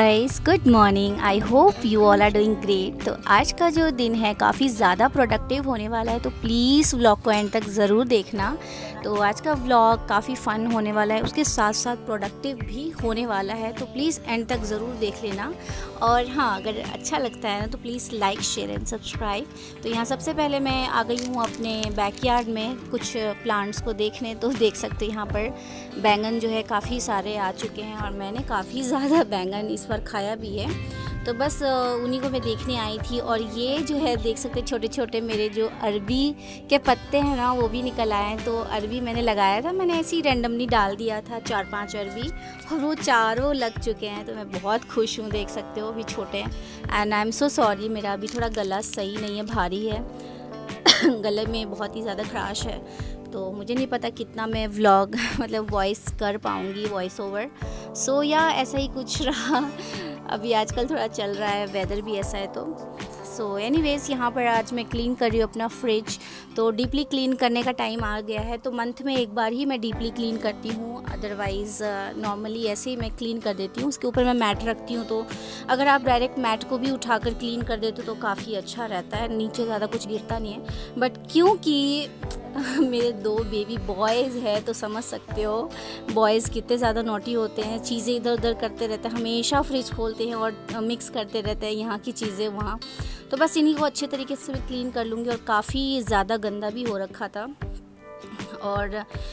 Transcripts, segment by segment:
Guys, good morning. I hope you all are doing great. तो आज का जो दिन है काफ़ी ज़्यादा प्रोडक्टिव होने वाला है, तो प्लीज़ व्लॉग को एंड तक ज़रूर देखना। तो आज का व्लॉग काफ़ी फ़न होने वाला है, उसके साथ साथ प्रोडक्टिव भी होने वाला है, तो प्लीज़ एंड तक ज़रूर देख लेना। और हाँ, अगर अच्छा लगता है ना तो please like, share and subscribe. तो यहाँ सबसे पहले मैं आ गई हूँ अपने बैकयार्ड में कुछ प्लांट्स को देखने। तो देख सकते हैं यहाँ पर बैंगन जो है काफ़ी सारे आ चुके हैं और मैंने काफ़ी ज़्यादा बैंगन इस बार खाया भी है। तो बस उन्हीं को मैं देखने आई थी। और ये जो है देख सकते छोटे छोटे मेरे जो अरबी के पत्ते हैं ना, वो भी निकल आए हैं। तो अरबी मैंने लगाया था, मैंने ऐसे ही रैंडमली डाल दिया था 4-5 अरबी, और वो चारों लग चुके हैं। तो मैं बहुत खुश हूँ, देख सकते हो, अभी छोटे हैं। And I am so sorry, मेरा अभी थोड़ा गला सही नहीं है, भारी है गले में बहुत ही ज़्यादा खराश है। तो मुझे नहीं पता कितना मैं व्लॉग मतलब वॉइस कर पाऊँगी, वॉइस ओवर। सो या ऐसा ही कुछ रहा। अभी आजकल थोड़ा चल रहा है, वेदर भी ऐसा है। तो सो एनीवेज़, यहाँ पर आज मैं क्लीन कर रही हूँ अपना फ्रिज। तो डीपली क्लीन करने का टाइम आ गया है। तो मंथ में एक बार ही मैं डीपली क्लीन करती हूँ, अदरवाइज़ नॉर्मली ऐसे ही मैं क्लीन कर देती हूँ। उसके ऊपर मैं मैट रखती हूँ, तो अगर आप डायरेक्ट मैट को भी उठाकर क्लीन कर देते हो तो काफ़ी अच्छा रहता है, नीचे ज़्यादा कुछ गिरता नहीं है। बट क्योंकि मेरे 2 बेबी बॉयज़ है, तो समझ सकते हो बॉयज़ कितने ज़्यादा नॉटी होते हैं, चीज़ें इधर उधर करते रहते हैं, हमेशा फ्रिज खोलते हैं और मिक्स करते रहते हैं यहाँ की चीज़ें वहाँ। तो बस इन्हीं को अच्छे तरीके से मैं क्लीन कर लूँगी। और काफ़ी ज़्यादा गंदा भी हो रखा था। और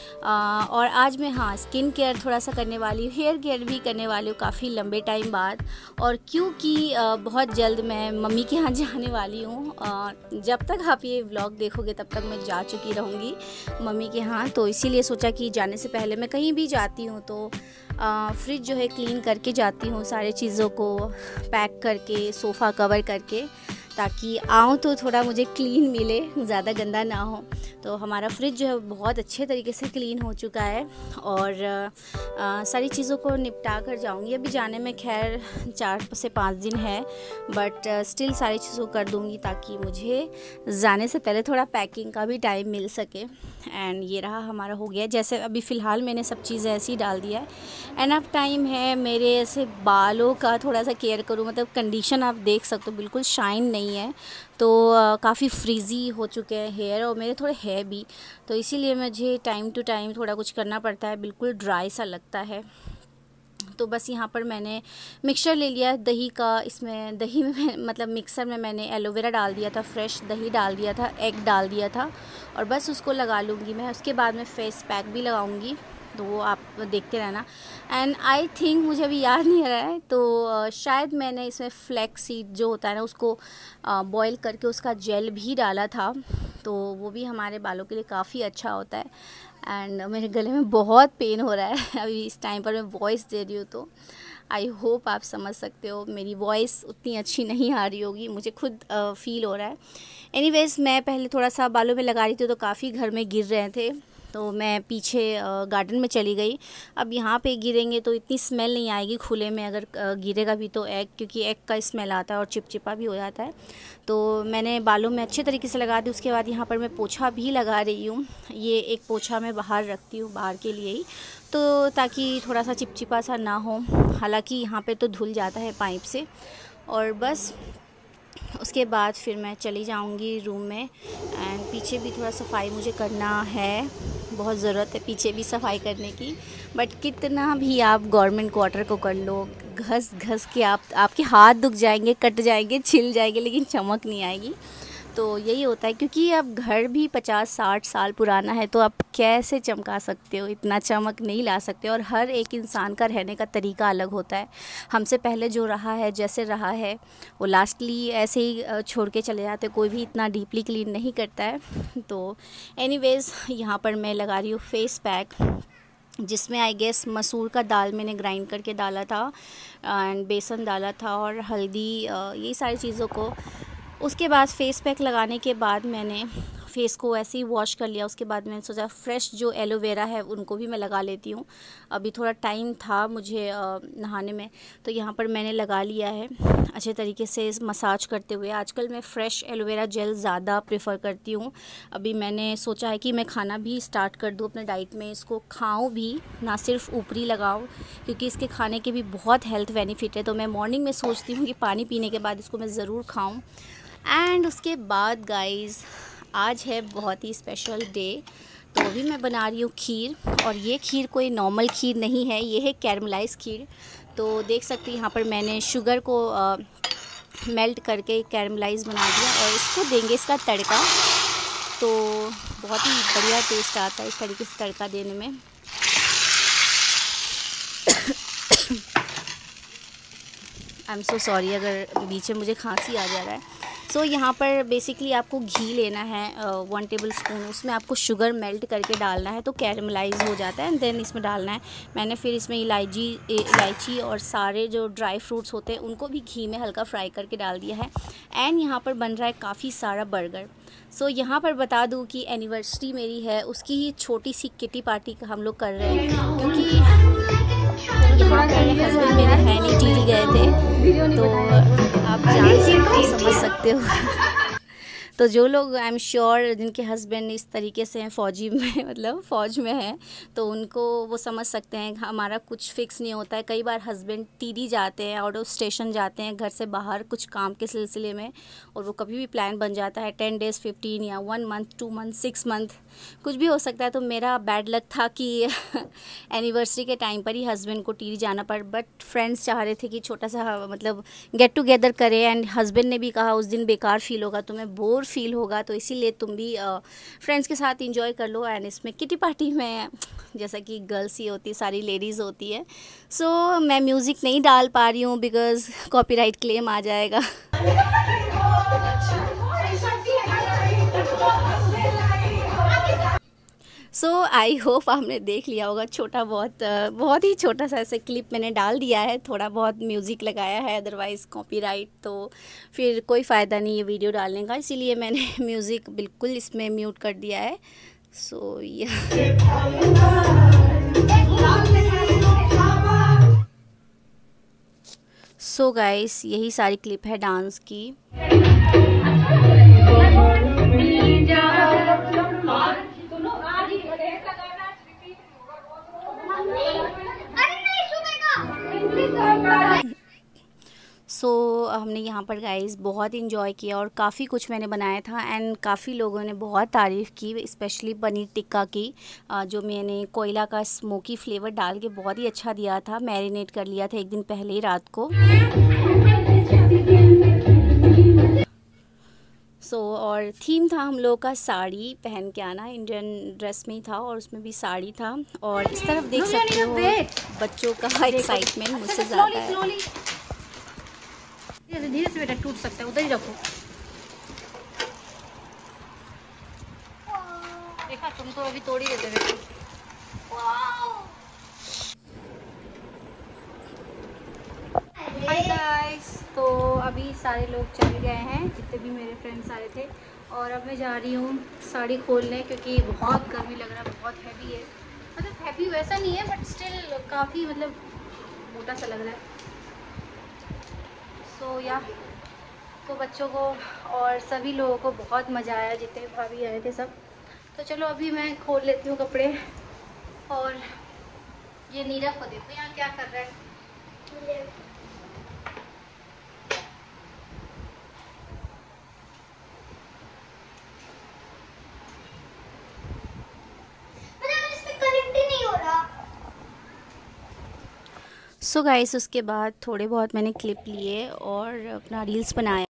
आज मैं स्किन केयर थोड़ा सा करने वाली हूँ, हेयर केयर भी करने वाली हूँ काफ़ी लंबे टाइम बाद। और क्योंकि बहुत जल्द मैं मम्मी के यहाँ जाने वाली हूँ। जब तक आप ये व्लॉग देखोगे तब तक मैं जा चुकी रहूँगी मम्मी के यहाँ। तो इसीलिए सोचा कि जाने से पहले मैं कहीं भी जाती हूँ तो फ्रिज जो है क्लीन करके जाती हूँ, सारी चीज़ों को पैक करके, सोफ़ा कवर करके, ताकि आऊँ तो थोड़ा मुझे क्लीन मिले, ज़्यादा गंदा ना हो। तो हमारा फ्रिज जो है बहुत अच्छे तरीके से क्लीन हो चुका है और सारी चीज़ों को निपटा कर जाऊँगी। अभी जाने में खैर 4 से 5 दिन है, बट स्टिल सारी चीज़ों को कर दूँगी ताकि मुझे जाने से पहले थोड़ा पैकिंग का भी टाइम मिल सके। एंड ये रहा, हमारा हो गया। जैसे अभी फ़िलहाल मैंने सब चीज़ें ऐसे ही डाल दिया है। एंड अब टाइम है मेरे ऐसे बालों का थोड़ा सा केयर करूँ, मतलब कंडीशन आप देख सकते हो बिल्कुल शाइन नहीं है। तो काफ़ी फ्रीज़ी हो चुके हैं हेयर, और मेरे थोड़े है भी, तो इसीलिए मुझे टाइम टू टाइम थोड़ा कुछ करना पड़ता है, बिल्कुल ड्राई सा लगता है। तो बस यहाँ पर मैंने मिक्सचर ले लिया है दही का। इसमें दही में मतलब मिक्सर में मैंने एलोवेरा डाल दिया था, फ्रेश दही डाल दिया था, एग डाल दिया था, और बस उसको लगा लूँगी मैं। उसके बाद मैं फेस पैक भी लगाऊँगी, तो वो आप देखते रहना। एंड आई थिंक, मुझे अभी याद नहीं आ रहा है, तो शायद मैंने इसमें फ्लैक्स सीड जो होता है ना, उसको बॉईल करके उसका जेल भी डाला था, तो वो भी हमारे बालों के लिए काफ़ी अच्छा होता है। एंड मेरे गले में बहुत पेन हो रहा है अभी इस टाइम पर मैं वॉइस दे रही हूँ, तो आई होप आप समझ सकते हो मेरी वॉइस उतनी अच्छी नहीं आ रही होगी, मुझे खुद फील हो रहा है। एनीवेज़, मैं पहले थोड़ा सा बालों में लगा रही थी तो काफ़ी घर में गिर रहे थे, तो मैं पीछे गार्डन में चली गई। अब यहाँ पे गिरेंगे तो इतनी स्मेल नहीं आएगी, खुले में अगर गिरेगा भी तो एग, क्योंकि एग का स्मेल आता है और चिपचिपा भी हो जाता है। तो मैंने बालों में अच्छे तरीके से लगा दी। उसके बाद यहाँ पर मैं पोछा भी लगा रही हूँ। ये एक पोछा मैं बाहर रखती हूँ, बाहर के लिए ही, तो ताकि थोड़ा सा चिपचिपा सा ना हो। हालाँकि यहाँ पर तो धुल जाता है पाइप से। और बस उसके बाद फिर मैं चली जाऊंगी रूम में। एंड पीछे भी थोड़ा सफाई मुझे करना है, बहुत ज़रूरत है पीछे भी सफाई करने की। बट कितना भी आप गवर्नमेंट क्वार्टर को कर लो, घस घस के आपके हाथ दुख जाएंगे, कट जाएंगे, छिल जाएंगे, लेकिन चमक नहीं आएगी। तो यही होता है, क्योंकि अब घर भी 50-60 साल पुराना है, तो आप कैसे चमका सकते हो, इतना चमक नहीं ला सकते। और हर एक इंसान का रहने का तरीका अलग होता है। हमसे पहले जो रहा है, जैसे रहा है, वो लास्टली ऐसे ही छोड़ के चले जाते, कोई भी इतना डीपली क्लीन नहीं करता है। तो एनीवेज़, यहाँ पर मैं लगा रही हूँ फेस पैक, जिसमें आई गेस मसूर का दाल मैंने ग्राइंड करके डाला था, एंड बेसन डाला था, और हल्दी, यही सारी चीज़ों को। उसके बाद फेस पैक लगाने के बाद मैंने फेस को ऐसे ही वॉश कर लिया। उसके बाद मैंने सोचा फ्रेश जो एलोवेरा है उनको भी मैं लगा लेती हूँ। अभी थोड़ा टाइम था मुझे नहाने में, तो यहाँ पर मैंने लगा लिया है अच्छे तरीके से मसाज करते हुए। आजकल मैं फ़्रेश एलोवेरा जेल ज़्यादा प्रेफर करती हूँ। अभी मैंने सोचा है कि मैं खाना भी स्टार्ट कर दूँ अपने डाइट में, इसको खाऊँ भी, ना सिर्फ ऊपरी लगाऊँ, क्योंकि इसके खाने के भी बहुत हेल्थ बेनिफिट है। तो मैं मॉर्निंग में सोचती हूँ कि पानी पीने के बाद इसको मैं ज़रूर खाऊँ। एंड उसके बाद गाइज़ आज है बहुत ही स्पेशल डे, तो अभी मैं बना रही हूँ खीर। और ये खीर कोई नॉर्मल खीर नहीं है, ये है कैरमलाइज़ खीर। तो देख सकते हैं यहाँ पर मैंने शुगर को मेल्ट करके कैरमलाइज़ बना दिया और इसको देंगे इसका तड़का। तो बहुत ही बढ़िया टेस्ट आता है इस तरीके से तड़का देने में। आई एम सो सॉरी अगर बीच में मुझे खांसी आ जा रहा है। सो यहाँ पर बेसिकली आपको घी लेना है 1 टेबल स्पून, उसमें आपको शुगर मेल्ट करके डालना है तो कैरमलाइज़ हो जाता है। एंड देन इसमें डालना है, मैंने फिर इसमें इलायची और सारे जो ड्राई फ्रूट्स होते हैं उनको भी घी में हल्का फ्राई करके डाल दिया है। एंड यहाँ पर बन रहा है काफ़ी सारा बर्गर। सो यहाँ पर बता दूँ कि एनिवर्सरी मेरी है, उसकी ही छोटी सी किटी पार्टी हम लोग कर रहे हैं, क्योंकि यहाँ पर हस्बैंड मेरे है नहीं, टिली गए थे, तो आप समझ सकते हो। तो जो लोग आई एम श्योर जिनके हस्बैंड इस तरीके से हैं फ़ौजी में, मतलब फ़ौज में हैं, तो उनको वो समझ सकते हैं हमारा कुछ फ़िक्स नहीं होता है। कई बार हस्बैंड टीडी जाते हैं, आउट ऑफ स्टेशन जाते हैं घर से बाहर कुछ काम के सिलसिले में, और वो कभी भी प्लान बन जाता है 10 डेज़ 15 या 1 मंथ 2 मंथ 6 मंथ, कुछ भी हो सकता है। तो मेरा बैड लक था कि एनिवर्सरी के टाइम पर ही हस्बैंड को टीडी जाना पड़ा, बट फ्रेंड्स चाह रहे थे कि छोटा सा मतलब गेट टुगेदर करें। एंड हस्बैंड ने भी कहा उस दिन बेकार फील होगा, तुम्हें बोर फील होगा, तो इसीलिए तुम भी फ्रेंड्स के साथ एंजॉय कर लो। एंड इसमें किटी पार्टी में जैसा कि गर्ल्स ही होती है, सारी लेडीज़ होती है। सो मैं म्यूज़िक नहीं डाल पा रही हूँ बिकॉज़ कॉपीराइट क्लेम आ जाएगा। सो आई होप आपने देख लिया होगा, छोटा बहुत ही छोटा सा ऐसे क्लिप मैंने डाल दिया है, थोड़ा बहुत म्यूज़िक लगाया है, अदरवाइज़ कॉपीराइट तो फिर कोई फ़ायदा नहीं है वीडियो डालने का, इसीलिए मैंने म्यूज़िक बिल्कुल इसमें म्यूट कर दिया है। सो सो गाइस यही सारी क्लिप है डांस की। सो हमने यहाँ पर गाइस बहुत इंजॉय किया और काफ़ी कुछ मैंने बनाया था। एंड काफ़ी लोगों ने बहुत तारीफ़ की, स्पेशली पनीर टिक्का की, जो मैंने कोयला का स्मोकी फ्लेवर डाल के बहुत ही अच्छा दिया था। मैरिनेट कर लिया था एक दिन पहले ही रात को। और थीम था हम लोग का साड़ी पहन के आना, इंडियन ड्रेस में ही था और उसमें भी साड़ी था। और इस तरफ देख सकते हो बच्चों का एक्साइटमेंट मुझसे ज़्यादा है। धीरे से बेटा टूट सकता है, उधर ही रखो। देखा तुम तो अभी तोड़ ही देते बेटा। हाय गाइस, तो अभी सारे लोग चले गए हैं, जितने भी मेरे फ्रेंड्स आए थे, और अब मैं जा रही हूँ साड़ी खोलने, क्योंकि बहुत गर्मी लग रहा है, बहुत हैवी है। मतलब हैवी वैसा नहीं है, बट स्टिल काफ़ी मतलब मोटा सा लग रहा है। सो या तो बच्चों को और सभी लोगों को बहुत मज़ा आया, जितने भाभी आए थे सब। तो चलो अभी मैं खोल लेती हूँ कपड़े। और ये नीरव को देखो यहाँ क्या कर रहा है। सो गाइस उसके बाद थोड़े बहुत मैंने क्लिप लिए और अपना रील्स बनाया।